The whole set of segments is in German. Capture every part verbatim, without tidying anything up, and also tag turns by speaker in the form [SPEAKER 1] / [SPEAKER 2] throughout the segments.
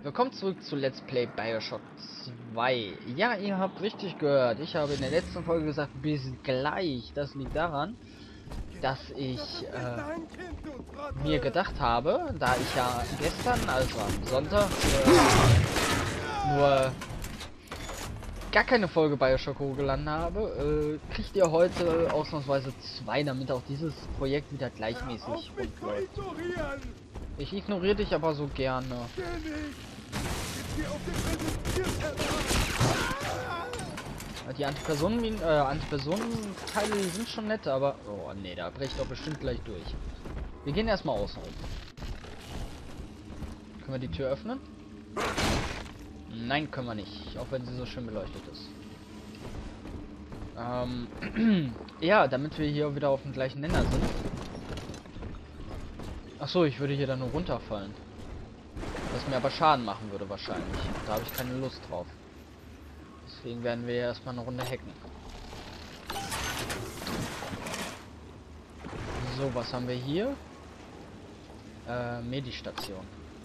[SPEAKER 1] Willkommen zurück zu Let's Play BioShock zwei. Ja, ihr habt richtig gehört. Ich habe in der letzten Folge gesagt, bis gleich. Das liegt daran, dass ich äh, mir gedacht habe, da ich ja gestern, also am Sonntag, äh, nur gar keine Folge BioShock hochgeladen habe, äh, kriegt ihr heute ausnahmsweise zwei, damit auch dieses Projekt wieder gleichmäßig rund läuft. Ich ignoriere dich aber so gerne. Die Antipersonen, äh, Antipersonen-Teile die sind schon nett, aber... Oh, nee, da bricht doch bestimmt gleich durch. Wir gehen erstmal außen rum. Können wir die Tür öffnen? Nein, können wir nicht. Auch wenn sie so schön beleuchtet ist. Ähm, ja, damit wir hier wieder auf dem gleichen Nenner sind. Achso, ich würde hier dann nur runterfallen. Was mir aber Schaden machen würde wahrscheinlich. Da habe ich keine Lust drauf. Deswegen werden wir erstmal eine Runde hacken. So, was haben wir hier? Äh, Medistation.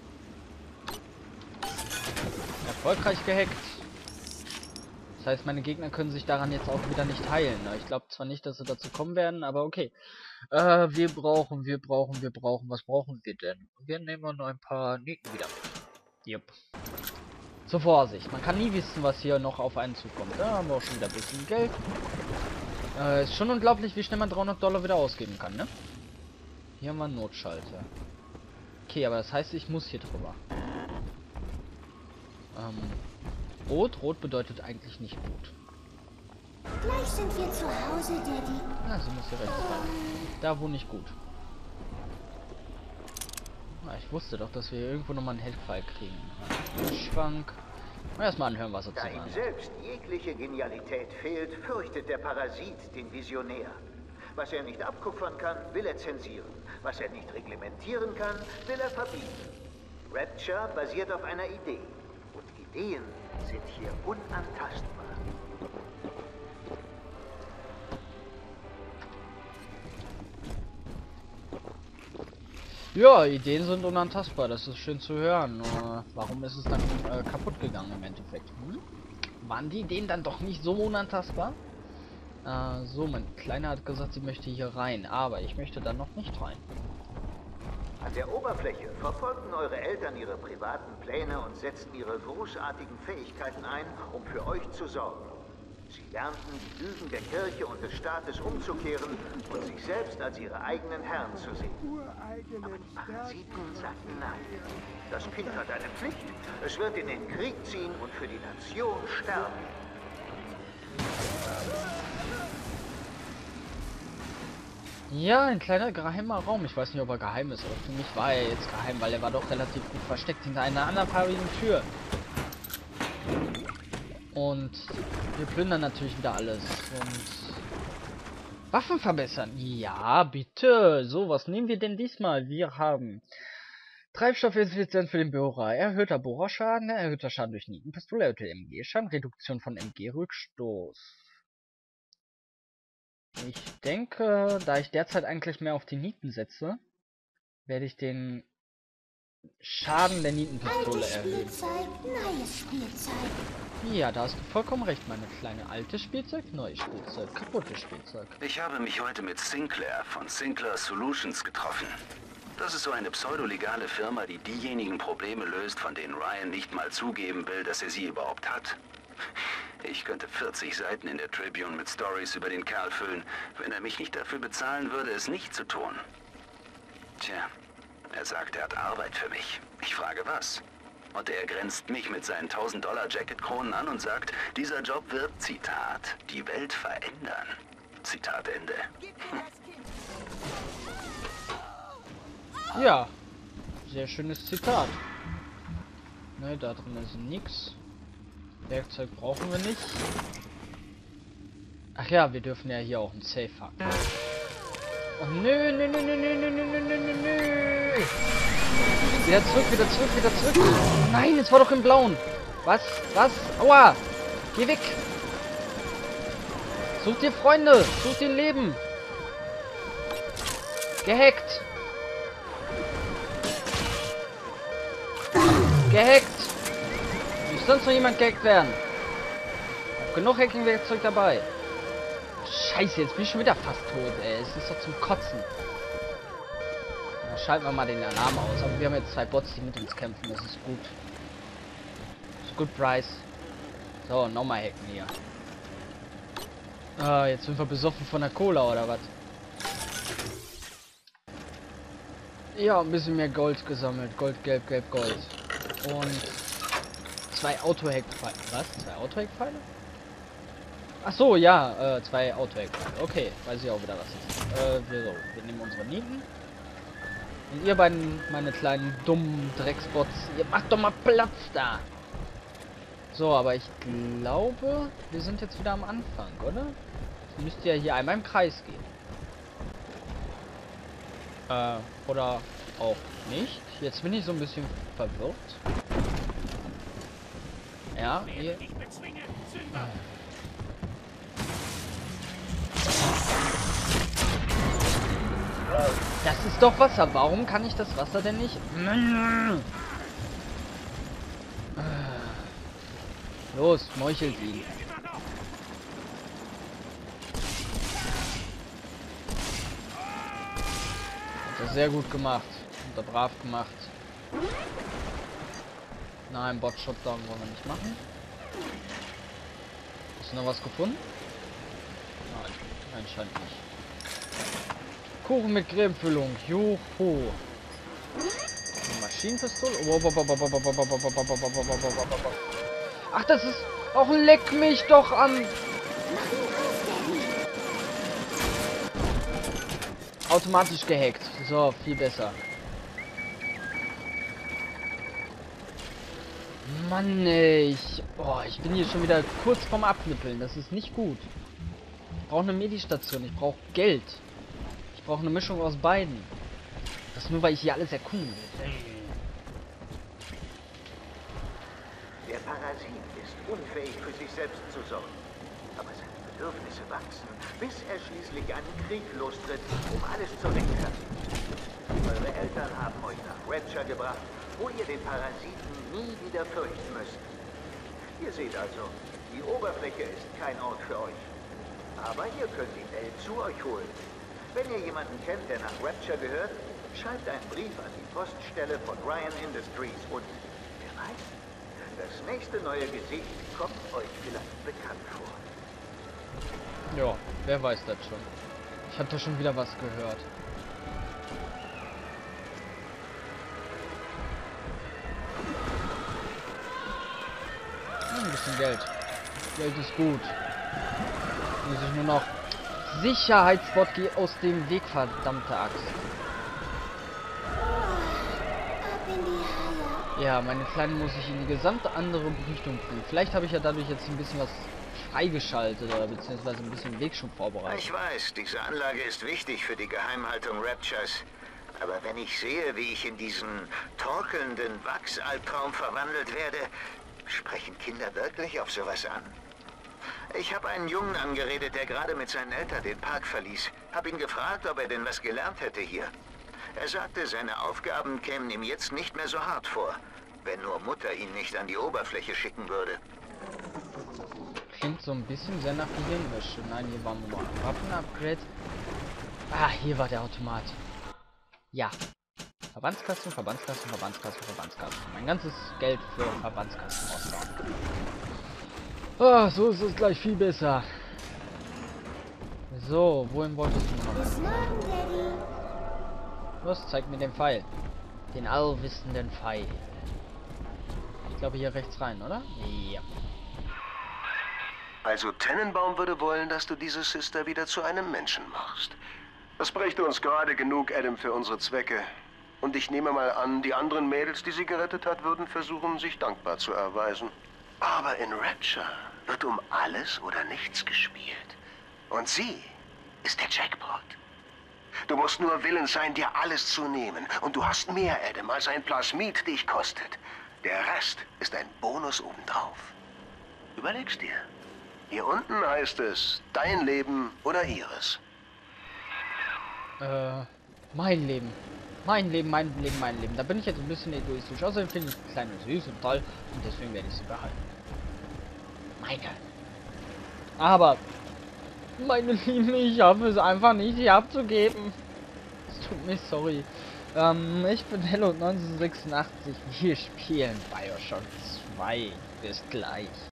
[SPEAKER 1] Erfolgreich gehackt. Das heißt, meine Gegner können sich daran jetzt auch wieder nicht heilen. Ich glaube zwar nicht, dass sie dazu kommen werden, aber okay. Äh, wir brauchen, wir brauchen, wir brauchen, was brauchen wir denn? Wir nehmen noch ein paar Nieten wieder. Jupp. Zur Vorsicht. Man kann nie wissen, was hier noch auf einen zukommt. Da haben wir auch schon wieder ein bisschen Geld. Äh, ist schon unglaublich, wie schnell man dreihundert Dollar wieder ausgeben kann, ne? Hier haben wir einen Notschalter. Okay, aber das heißt, ich muss hier drüber. Ähm, rot. Rot bedeutet eigentlich nicht gut.
[SPEAKER 2] Gleich sind wir zu Hause, Daddy.
[SPEAKER 1] Ah, sie muss hier rechts rein. Da wo nicht gut. Na, ich wusste doch, dass wir hier irgendwo nochmal einen Heldpfeil kriegen. Schrank. Erstmal anhören, was er zu
[SPEAKER 3] Da
[SPEAKER 1] sagen
[SPEAKER 3] ihm
[SPEAKER 1] hat.
[SPEAKER 3] selbst jegliche Genialität fehlt, fürchtet der Parasit den Visionär. Was er nicht abkupfern kann, will er zensieren. Was er nicht reglementieren kann, will er verbieten. Rapture basiert auf einer Idee. Und Ideen sind hier unantastbar.
[SPEAKER 1] Ja, Ideen sind unantastbar, das ist schön zu hören. Nur, warum ist es dann äh, kaputt gegangen im Endeffekt? Hm? Waren die Ideen dann doch nicht so unantastbar? Äh, so, mein Kleiner hat gesagt, sie möchte hier rein, aber ich möchte dann noch nicht rein.
[SPEAKER 3] An der Oberfläche verfolgten eure Eltern ihre privaten Pläne und setzten ihre großartigen Fähigkeiten ein, um für euch zu sorgen. Sie lernten, die Lügen der Kirche und des Staates umzukehren und sich selbst als ihre eigenen Herren zu sehen. Aber die Parasiten sagten nein. Das Kind hat eine Pflicht, es wird in den Krieg ziehen und für die Nation sterben.
[SPEAKER 1] Ja, ein kleiner geheimer Raum. Ich weiß nicht, ob er geheim ist, aber für mich war er jetzt geheim, weil er war doch relativ gut versteckt hinter einer anderfarbigen Tür. Und wir plündern natürlich wieder alles. Und Waffen verbessern. Ja, bitte. So, was nehmen wir denn diesmal? Wir haben Treibstoffeffizienz für den Bohrer, erhöhter Bohrerschaden, erhöhter Schaden durch Nietenpistole, erhöhter M G-Schaden, Reduktion von M G-Rückstoß. Ich denke, da ich derzeit eigentlich mehr auf die Nieten setze, werde ich den Schaden der Nietenpistole
[SPEAKER 2] Altes
[SPEAKER 1] erhöhen.
[SPEAKER 2] Spielzeug, neues Spielzeug.
[SPEAKER 1] Ja, da hast du vollkommen recht, meine kleine. Altes Spielzeug, neues Spielzeug, kaputtes Spielzeug.
[SPEAKER 4] Ich habe mich heute mit Sinclair von Sinclair Solutions getroffen. Das ist so eine pseudolegale Firma, die diejenigen Probleme löst, von denen Ryan nicht mal zugeben will, dass er sie überhaupt hat. Ich könnte vierzig Seiten in der Tribune mit Stories über den Kerl füllen, wenn er mich nicht dafür bezahlen würde, es nicht zu tun. Tja, er sagt, er hat Arbeit für mich. Ich frage, was? Und er grenzt mich mit seinen tausend Dollar Jacket-Kronen an und sagt, dieser Job wird, Zitat, die Welt verändern. Zitat Ende.
[SPEAKER 1] Ja, sehr schönes Zitat. Ne, da drin ist nix. Werkzeug brauchen wir nicht. Ach ja, wir dürfen ja hier auch ein Safe haben. Oh, nö, nö, nö, nö, nö, nö, nö, nö, nö, nö. Wieder zurück, wieder zurück, wieder zurück. Nein, es war doch im Blauen. Was? Was? Aua! Geh weg! Such dir Freunde! Such dir Leben! Gehackt! Gehackt! Muss sonst noch jemand gehackt werden? Hab genug Hacking-Werkzeug dabei. Scheiße, jetzt bin ich schon wieder fast tot, ey. Es ist doch zum Kotzen. Na, schalten wir mal den Alarm aus. Aber wir haben jetzt zwei Bots, die mit uns kämpfen. Das ist gut. Das ist gut, Bryce. So, nochmal hacken hier. Ah, jetzt sind wir besoffen von der Cola, oder was? Ja, ein bisschen mehr Gold gesammelt. Gold, Gelb, Gelb, Gold. Und zwei Auto-Hack-Pfeile. Was? Zwei Auto-Hack-Pfeile? Ach so, ja, äh, zwei Auto-Hack-Pfeile. Okay, weiß ich auch wieder was ist. Äh, wir, so, wir nehmen unsere Nieten. Und ihr beiden, meine kleinen dummen Drecksbots, ihr macht doch mal Platz da. So, aber ich glaube, wir sind jetzt wieder am Anfang, oder? Müsst ihr hier einmal im Kreis gehen. Äh, oder auch nicht. Jetzt bin ich so ein bisschen verwirrt. Ja, hier. Das ist doch Wasser. Warum kann ich das Wasser denn nicht? Los, meuchelt ihn. Hat er sehr gut gemacht. Hat er brav gemacht. Nein, Bot-Shotdown wollen wir nicht machen. Hast du noch was gefunden? Nein, anscheinend nicht. Kuchen mit Cremefüllung. Juhu. Maschinenpistole. Ach, das ist auch ein Leck mich doch an. Automatisch gehackt. So, viel besser. Mann, ey, ich, oh, ich bin hier schon wieder kurz vorm Abnippeln. Das ist nicht gut. Ich brauche eine Medistation. Ich brauche Geld. Ich brauche eine Mischung aus beiden. Das nur, weil ich hier alles erkunden will.
[SPEAKER 3] Der Parasit ist unfähig, für sich selbst zu sorgen. Aber seine Bedürfnisse wachsen, bis er schließlich einen Krieg lostritt, um alles zu rechtfertigen. Eure Eltern haben euch nach Rapture gebracht, wo ihr den Parasiten nie wieder fürchten müsst. Ihr seht also, die Oberfläche ist kein Ort für euch. Aber ihr könnt die Welt zu euch holen. Wenn ihr jemanden kennt, der nach Rapture gehört, schreibt einen Brief an die Poststelle von Ryan Industries und, wer weiß, das nächste neue Gesicht kommt euch vielleicht bekannt vor.
[SPEAKER 1] Ja, wer weiß das schon. Ich habe da schon wieder was gehört. Hm, ein bisschen Geld. Geld ist gut. Muss ich nur noch Sicherheitsbot geht aus dem Weg, verdammte Axt. Ja, meine Kleine muss ich in die gesamte andere Richtung bringen. Vielleicht habe ich ja dadurch jetzt ein bisschen was freigeschaltet oder beziehungsweise ein bisschen Wegschub vorbereitet.
[SPEAKER 3] Ich weiß, diese Anlage ist wichtig für die Geheimhaltung Raptures. Aber wenn ich sehe, wie ich in diesen torkelnden Wachsalbtraum verwandelt werde, sprechen Kinder wirklich auf sowas an? Ich habe einen Jungen angeredet, der gerade mit seinen Eltern den Park verließ. Hab ihn gefragt, ob er denn was gelernt hätte hier. Er sagte, seine Aufgaben kämen ihm jetzt nicht mehr so hart vor, wenn nur Mutter ihn nicht an die Oberfläche schicken würde.
[SPEAKER 1] Klingt so ein bisschen sehr nach Gehirnwäsche. Nein, hier waren wir noch Waffen-Upgrade. Ah, hier war der Automat. Ja. Verbandskasten, Verbandskasten, Verbandskasten, Verbandskasten. Mein ganzes Geld für Verbandskasten ausgaben. Ah, so ist es gleich viel besser. So, wohin wolltest du noch?
[SPEAKER 2] Bis morgen, Daddy.
[SPEAKER 1] Los, zeig mir den Pfeil. Den allwissenden Pfeil. Ich glaube hier rechts rein, oder? Ja.
[SPEAKER 5] Also Tennenbaum würde wollen, dass du diese Sister wieder zu einem Menschen machst. Das brächte uns gerade genug, Adam, für unsere Zwecke. Und ich nehme mal an, die anderen Mädels, die sie gerettet hat, würden versuchen, sich dankbar zu erweisen. Aber in Rapture wird um alles oder nichts gespielt. Und sie ist der Jackpot. Du musst nur willens sein, dir alles zu nehmen. Und du hast mehr, Adam, als ein Plasmid dich kostet. Der Rest ist ein Bonus obendrauf. Überleg's dir. Hier unten heißt es, dein Leben oder ihres.
[SPEAKER 1] Äh, mein Leben. Mein Leben, mein Leben, mein Leben. Da bin ich jetzt ein bisschen egoistisch. Außerdem finde ich die Kleine süß und toll. Und deswegen werde ich sie behalten. Meine. Aber, meine Lieben, ich hoffe es einfach nicht, sie abzugeben. Es tut mir sorry. Ähm, ich bin Hello neunzehnhundertsechsundachtzig. Wir spielen Bioshock zwei. Bis gleich.